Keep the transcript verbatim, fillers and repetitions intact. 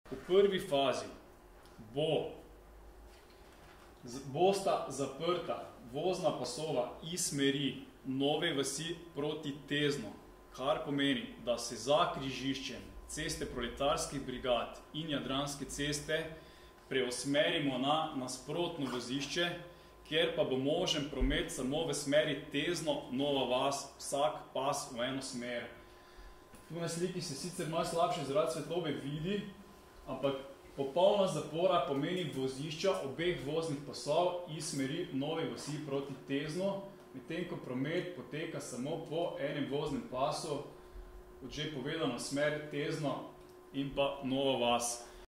V prvi fazi bo, bosta zaprta vozna pasova iz smeri Nove vasi proti Tezno, kar pomeni, da se za križiščem ceste Proletarskih brigad in Jadranske ceste preusmerimo na nasprotno vozišče, kjer pa bo možen promet samo v smeri Tezno, Nova vas, vsak pas v eno smer. Tu na sliki se sicer malo slabše zaradi svetlobe vidi, ampak popolna zapora pomeni vozišča obeh voznih pasov iz smeri Nove vasi proti Tezno, medtem ko promet poteka samo po enem voznem pasu, kot že povedano, smer Tezno in pa Nova vas.